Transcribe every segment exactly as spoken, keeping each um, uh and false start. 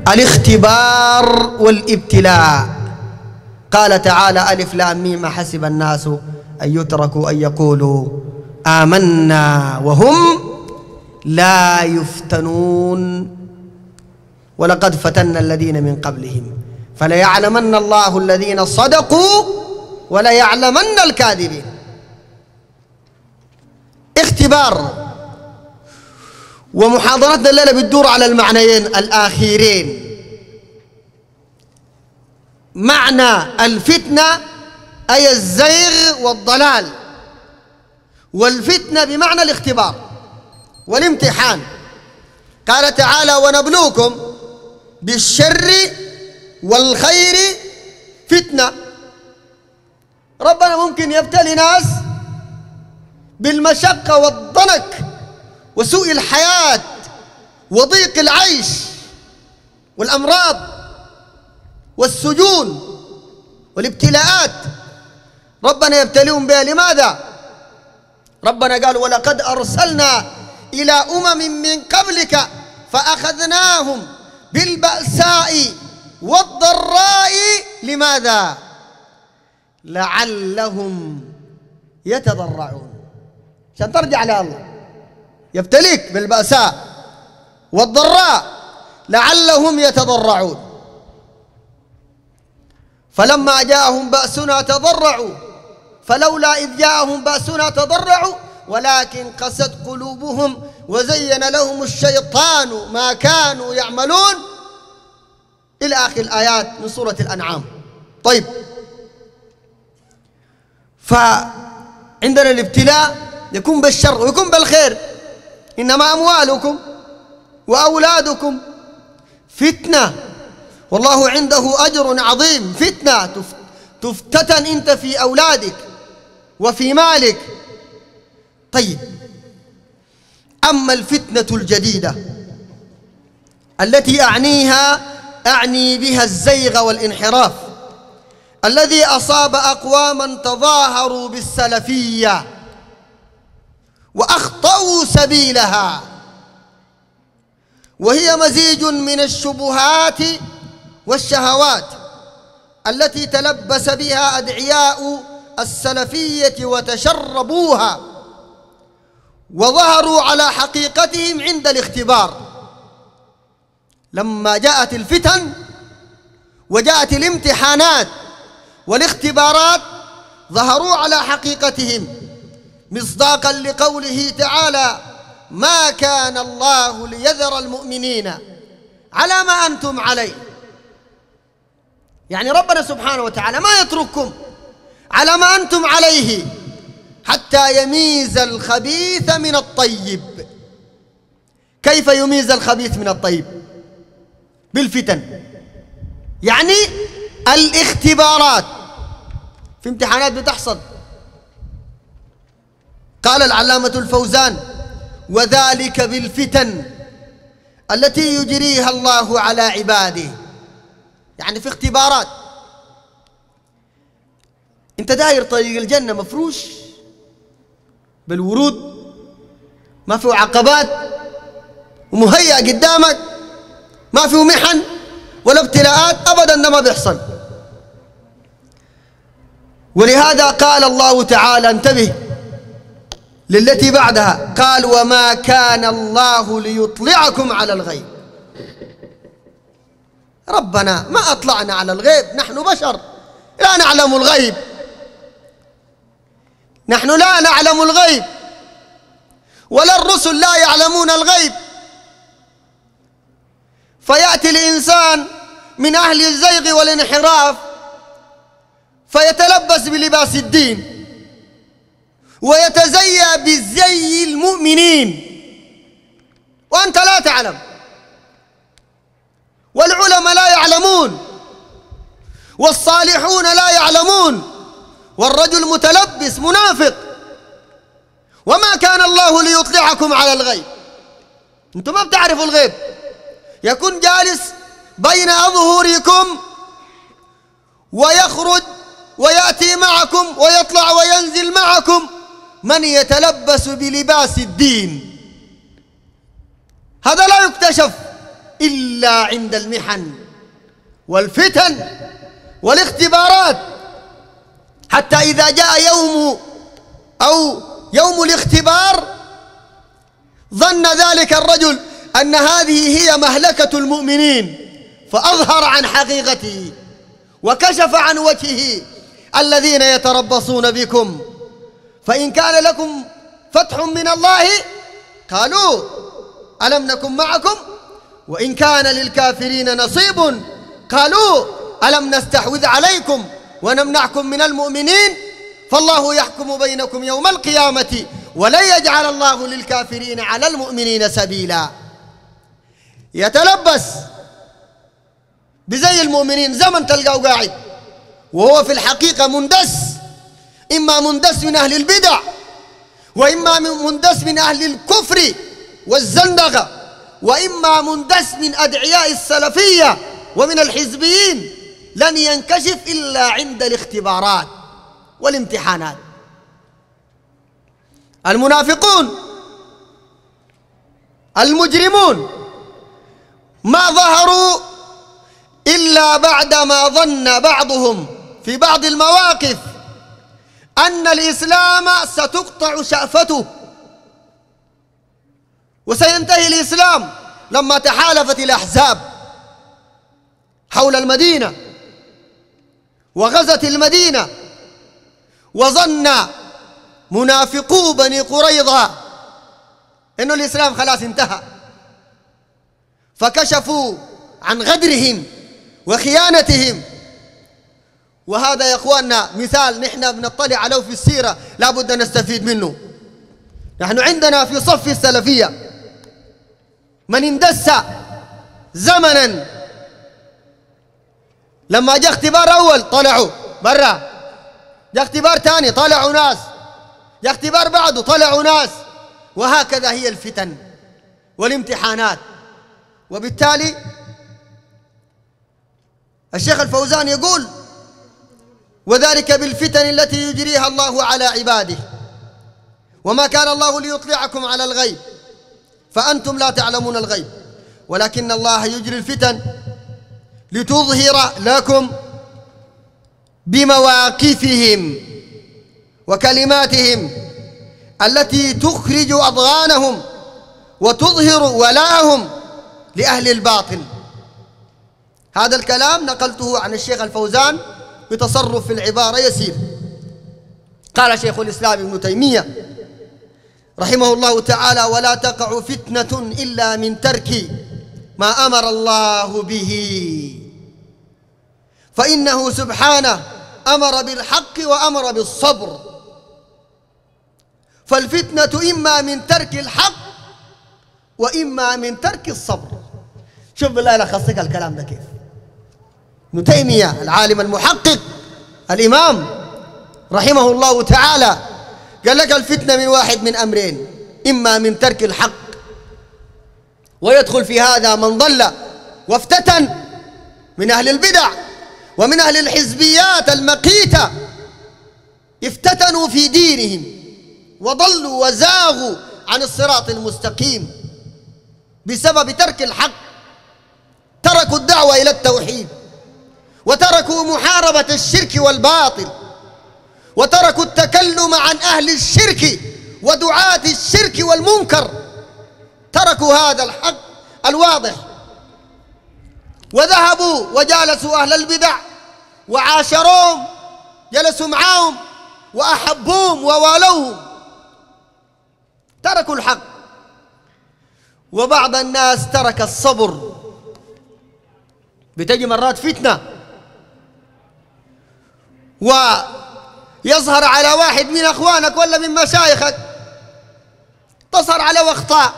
الاختبار والابتلاء. قال تعالى ألف لام ميم حسب الناس أن يتركوا أن يقولوا آمنا وهم لا يفتنون ولقد فتنا الذين من قبلهم فليعلمن الله الذين صدقوا وليعلمن الكاذبين. اختبار. ومحاضرتنا الليلة بتدور على المعنيين الآخرين، معنى الفتنة أي الزيغ والضلال، والفتنة بمعنى الاختبار والامتحان. قال تعالى ونبلوكم بالشر والخير فتنة. ربنا ممكن يبتلي ناس بالمشقة والضنك وسوء الحياة وضيق العيش والأمراض والسجون والابتلاءات، ربنا يبتليهم بها. لماذا؟ ربنا قال ولقد أرسلنا إلى أمم من قبلك فأخذناهم بالبأساء والضراء. لماذا؟ لعلهم يتضرعون. عشان ترجع لله يبتليك بالبأساء والضراء لعلهم يتضرعون. فلما جاءهم بأسنا تضرعوا فلولا إذ جاءهم بأسنا تضرعوا ولكن قست قلوبهم وزين لهم الشيطان ما كانوا يعملون إلى آخر الآيات من سورة الأنعام. طيب، فعندنا الابتلاء يكون بالشر ويكون بالخير. إنما أموالكم وأولادكم فتنة والله عنده أجر عظيم. فتنة تفتتن أنت في أولادك وفي مالك. طيب، أما الفتنة الجديدة التي أعنيها أعني بها الزيغ والانحراف الذي أصاب أقواما تظاهروا بالسلفية وأخطأوا سبيلها، وهي مزيج من الشبهات والشهوات التي تلبس بها أدعياء السلفية وتشربوها وظهروا على حقيقتهم عند الاختبار. لما جاءت الفتن وجاءت الامتحانات والاختبارات ظهروا على حقيقتهم، مصداقا لقوله تعالى ما كان الله ليذر المؤمنين على ما أنتم عليه. يعني ربنا سبحانه وتعالى ما يترككم على ما أنتم عليه حتى يميز الخبيث من الطيب. كيف يميز الخبيث من الطيب؟ بالفتن. يعني الاختبارات، في امتحانات بتحصل. قال العلامة الفوزان وذلك بالفتن التي يجريها الله على عباده. يعني في اختبارات. انت داير طريق الجنة مفروش بالورود، ما فيه عقبات ومهيأ قدامك، ما فيه محن ولا ابتلاءات أبدا، ده ما بيحصل. ولهذا قال الله تعالى انتبه للتي بعدها، قال وما كان الله ليطلعكم على الغيب. ربنا ما أطلعنا على الغيب، نحن بشر لا نعلم الغيب، نحن لا نعلم الغيب ولا الرسل لا يعلمون الغيب. فيأتي الإنسان من أهل الزيغ والانحراف فيتلبس بلباس الدين ويتزيى بالزي المؤمنين وأنت لا تعلم، والعلماء لا يعلمون، والصالحون لا يعلمون، والرجل متلبس منافق. وما كان الله ليطلعكم على الغيب. انتم ما بتعرفوا الغيب. يكون جالس بين أظهركم ويخرج ويأتي معكم ويطلع وينزل معكم من يتلبس بلباس الدين، هذا لا يكتشف إلا عند المحن والفتن والاختبارات، حتى إذا جاء يوم أو يوم الاختبار ظن ذلك الرجل أن هذه هي مهلكة المؤمنين، فأظهر عن حقيقته وكشف عن وجهه: الذين يتربصون بكم فإن كان لكم فتح من الله قالوا ألم نكن معكم، وإن كان للكافرين نصيب قالوا ألم نستحوذ عليكم ونمنعكم من المؤمنين، فالله يحكم بينكم يوم القيامة ولن يجعل الله للكافرين على المؤمنين سبيلا. يتلبس بزي المؤمنين، زمن تلقاه قاعد وهو في الحقيقة مندس، إما مندس من أهل البدع وإما مندس من أهل الكفر والزندقة، وإما مندس من أدعياء السلفية ومن الحزبيين، لن ينكشف إلا عند الاختبارات والامتحانات. المنافقون المجرمون ما ظهروا إلا بعدما ظن بعضهم في بعض المواقف أن الإسلام ستقطع شأفته وسينتهي الإسلام، لما تحالفت الأحزاب حول المدينة وغزت المدينة، وظن منافقو بني قريظة أن الإسلام خلاص انتهى، فكشفوا عن غدرهم وخيانتهم. وهذا يا أخواننا مثال نحن بنطلع عليه في السيرة لا بد أن نستفيد منه. نحن عندنا في صف السلفية من اندس زمنا، لما جاء اختبار أول طلعوا برا، جاء اختبار ثاني طلعوا ناس، جاء اختبار بعده طلعوا ناس، وهكذا هي الفتن والامتحانات. وبالتالي الشيخ الفوزان يقول: وذلك بالفتن التي يجريها الله على عباده، وما كان الله ليطلعكم على الغيب فأنتم لا تعلمون الغيب، ولكن الله يجري الفتن لتظهر لكم بمواقفهم وكلماتهم التي تخرج أضغانهم وتظهر ولاءهم لأهل الباطل. هذا الكلام نقلته عن الشيخ الفوزان بتصرف في العبارة يسير. قال شيخ الإسلام ابن تيمية رحمه الله تعالى: ولا تقع فتنة إلا من ترك ما أمر الله به، فإنه سبحانه أمر بالحق وأمر بالصبر، فالفتنة إما من ترك الحق وإما من ترك الصبر. شوف بالله لخصك الكلام ده كيف. ابن تيمية العالم المحقق الإمام رحمه الله تعالى قال لك الفتنة من واحد من أمرين: إما من ترك الحق، ويدخل في هذا من ضل وافتتن من أهل البدع ومن أهل الحزبيات المقيتة، افتتنوا في دينهم وضلوا وزاغوا عن الصراط المستقيم بسبب ترك الحق، تركوا الدعوة إلى التوحيد، وتركوا محاربة الشرك والباطل، وتركوا التكلم عن أهل الشرك ودعاة الشرك والمنكر، تركوا هذا الحق الواضح وذهبوا وجالسوا أهل البدع وعاشروهم، جلسوا معهم وأحبوهم ووالوهم، تركوا الحق. وبعض الناس ترك الصبر، بتجي مرات فتنة ويظهر على واحد من أخوانك ولا من مشايخك تظهر عليه أخطاء.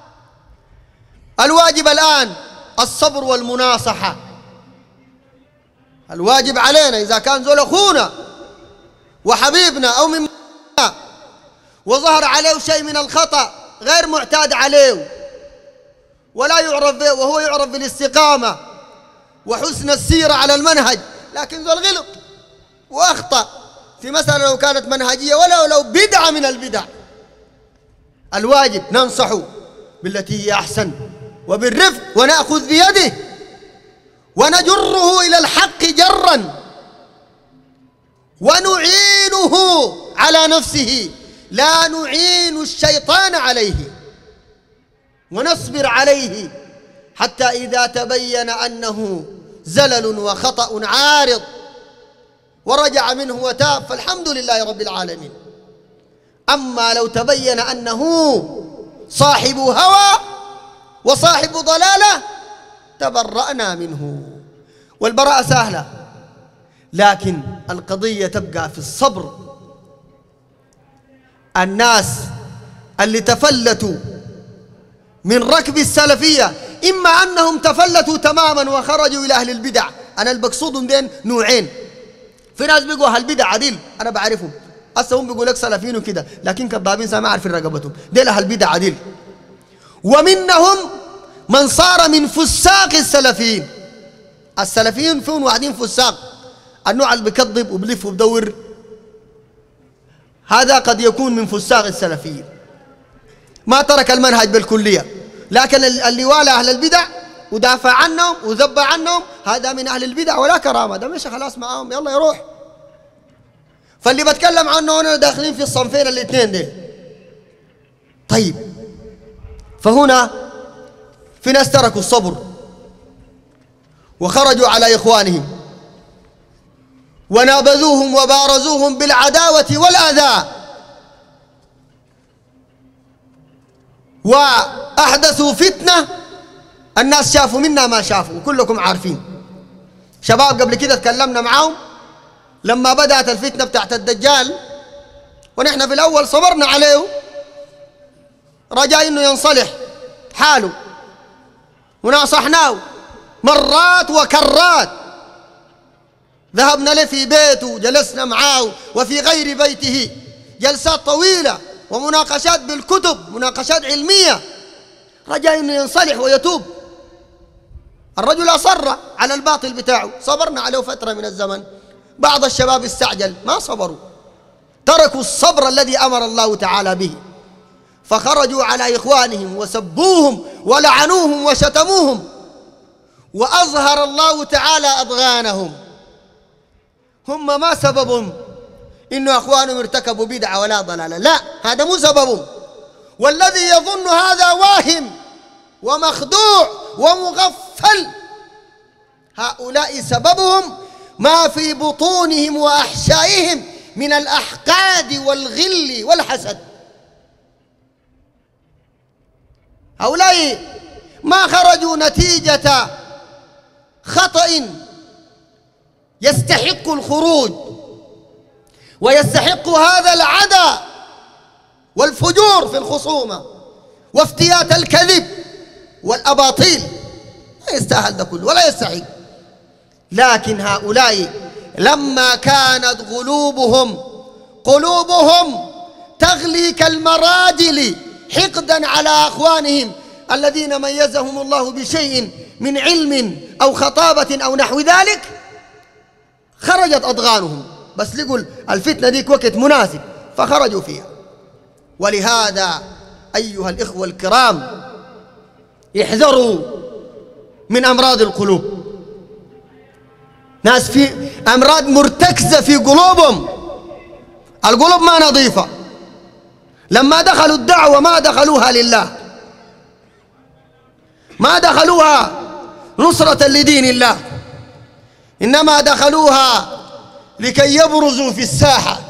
الواجب الآن الصبر والمناصحة، الواجب علينا إذا كان زول أخونا وحبيبنا أو من وظهر عليه شيء من الخطأ غير معتاد عليه ولا يعرف به، وهو يعرف بالاستقامة وحسن السيرة على المنهج، لكن زول غلط وأخطأ في مسألة لو كانت منهجية ولا لو بدعة من البدع، الواجب ننصحه بالتي هي أحسن وبالرفق ونأخذ بيده ونجره إلى الحق جرا ونعينه على نفسه، لا نعين الشيطان عليه، ونصبر عليه حتى إذا تبين أنه زلل وخطأ عارض ورجع منه وتاب فالحمد لله رب العالمين. أما لو تبين أنه صاحب هوى وصاحب ضلالة تبرأنا منه، والبراءة سهلة، لكن القضية تبقى في الصبر. الناس اللي تفلتوا من ركب السلفية إما أنهم تفلتوا تماما وخرجوا إلى أهل البدع. أنا اللي بقصدهم دين نوعين، في ناس بيقوا أهل البدع عديل أنا بعرفهم، أصلا هم بيقول لك سلفيين وكده لكن كذابين ما عارفين رقبتهم، ديل أهل البدع عديل. ومنهم من صار من فساق السلفيين. السلفيين فيهم واحدين فساق، النوع اللي بيكذب وبلف وبدور هذا قد يكون من فساق السلفيين، ما ترك المنهج بالكلية، لكن اللي والى أهل البدع ودافع عنهم وذب عنهم هذا من أهل البدع ولا كرامة، ده مش خلاص معاهم يلا يروح. فاللي بتكلم عنه هنا داخلين في الصنفين الاثنين دي. طيب فهنا في ناس تركوا الصبر وخرجوا على إخوانهم ونابذوهم وبارزوهم بالعداوة والأذى وأحدثوا فتنة. الناس شافوا منا ما شافوا وكلكم عارفين. شباب قبل كده تكلمنا معاهم لما بدأت الفتنة بتاعت الدجال ونحن في الأول صبرنا عليه رجاء إنه ينصلح حاله وناصحناه مرات وكرات، ذهبنا له في بيته جلسنا معاه وفي غير بيته جلسات طويلة ومناقشات بالكتب، مناقشات علمية رجاء إنه ينصلح ويتوب. الرجل أصر على الباطل بتاعه، صبرنا عليه فترة من الزمن. بعض الشباب استعجل ما صبروا، تركوا الصبر الذي أمر الله تعالى به فخرجوا على إخوانهم وسبوهم ولعنوهم وشتموهم، وأظهر الله تعالى أضغانهم. هم ما سببهم إنه أخوانهم ارتكبوا بدعة ولا ضلالة، لا هذا مو سببهم، والذي يظن هذا واهم ومخدوع ومغفل. هؤلاء سببهم ما في بطونهم وأحشائهم من الأحقاد والغل والحسد. هؤلاء ما خرجوا نتيجة خطأ يستحق الخروج ويستحق هذا العداء والفجور في الخصومة وافتيات الكذب والأباطيل، لا يستاهل ده كله ولا يستحق. لكن هؤلاء لما كانت قلوبهم قلوبهم تغلي كالمراجل حقدا على أخوانهم الذين ميزهم الله بشيء من علم أو خطابة أو نحو ذلك، خرجت أضغانهم، بس لقوا الفتنة ديك وقت مناسب فخرجوا فيها. ولهذا أيها الإخوة الكرام احذروا من أمراض القلوب. ناس في أمراض مرتكزة في قلوبهم، القلوب ما نظيفة. لما دخلوا الدعوة ما دخلوها لله، ما دخلوها نصرة لدين الله، إنما دخلوها لكي يبرزوا في الساحة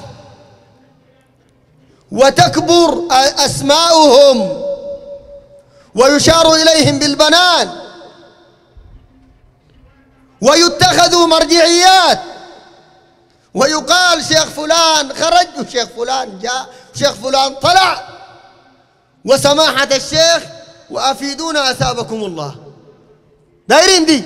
وتكبر أسماؤهم ويشار إليهم بالبنان ويتخذوا مرجعيات ويقال شيخ فلان خرج وشيخ فلان جاء وشيخ فلان طلع وسماحة الشيخ وأفيدونا أثابكم الله. دايرين دي.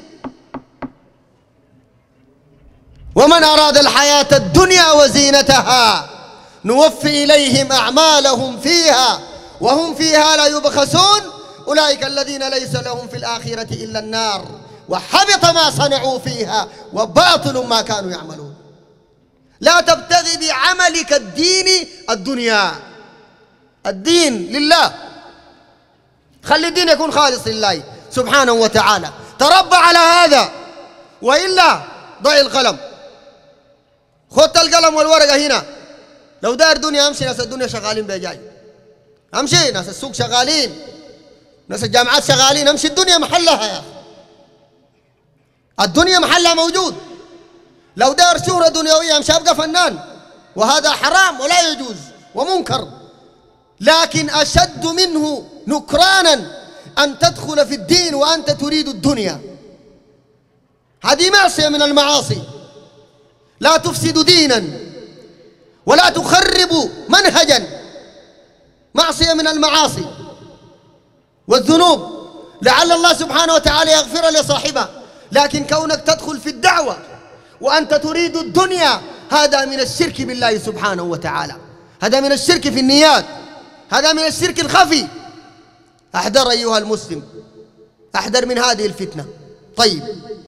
ومن أراد الحياة الدنيا وزينتها نوفي إليهم أعمالهم فيها وهم فيها لا يبخسون أولئك الذين ليس لهم في الآخرة إلا النار وحبط ما صنعوا فيها وباطل ما كانوا يعملون. لا تبتغي بعملك الدين الدنيا، الدين لله. خلي الدين يكون خالص لله سبحانه وتعالى. تربى على هذا، وإلا ضع القلم. خذت القلم والورقة هنا. لو دار دنيا أمشي، ناس الدنيا شغالين بجاي، أمشي ناس السوق شغالين، ناس الجامعات شغالين، أمشي الدنيا محلها يا أخي، الدنيا محلها موجود. لو دار شهرة دنيوية أمشي أبقى فنان، وهذا حرام ولا يجوز ومنكر. لكن أشد منه نكرانا أن تدخل في الدين وأنت تريد الدنيا. هذه معصية من المعاصي. لا تفسد دينا ولا تخرب منهجا، معصية من المعاصي والذنوب. لعل الله سبحانه وتعالى يغفر لصاحبها، لكن كونك تدخل في الدعوة وأنت تريد الدنيا، هذا من الشرك بالله سبحانه وتعالى، هذا من الشرك في النيات، هذا من الشرك الخفي. احذر أيها المسلم، احذر من هذه الفتنة. طيب.